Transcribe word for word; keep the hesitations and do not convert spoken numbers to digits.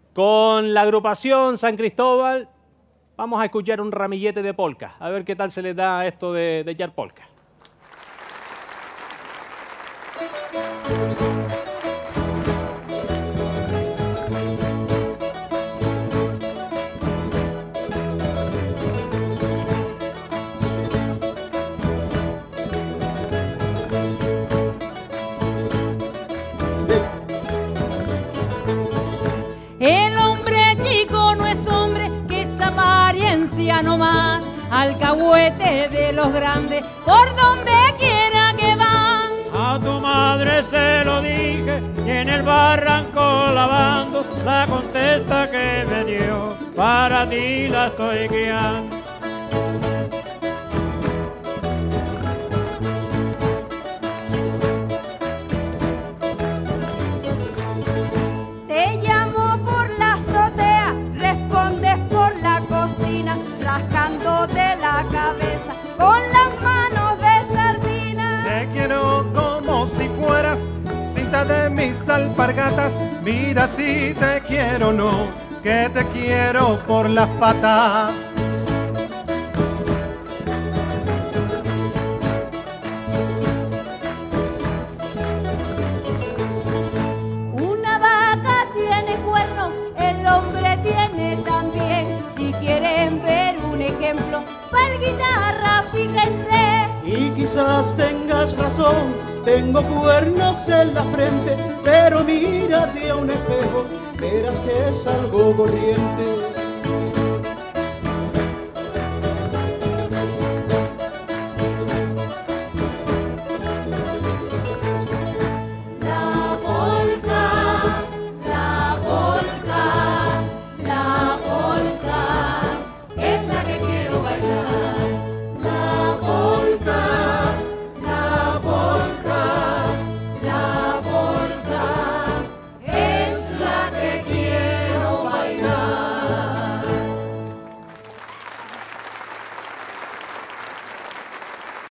Con la agrupación San Cristóbal vamos a escuchar un ramillete de polka. A ver qué tal se les da esto de, de yar polka. El hombre chico no es hombre, que esa apariencia no más, alcahuete de los grandes, por donde quiera que van. A tu madre se lo dije y en el barranco lavando, la contesta que me dio, para ti la estoy criando. Te llamo por la azotea, respondes por la cocina, rascándote la cabeza con las manos de sardina. Te quiero como si fueras cinta de mis alpargatas. Mira si te quiero o no, que te quiero por las patas. El hombre tiene también, si quieren ver un ejemplo, pa'l guitarra, fíjense. Y quizás tengas razón, tengo cuernos en la frente, pero mírate a un espejo, verás que es algo corriente. Es la que quiero bailar.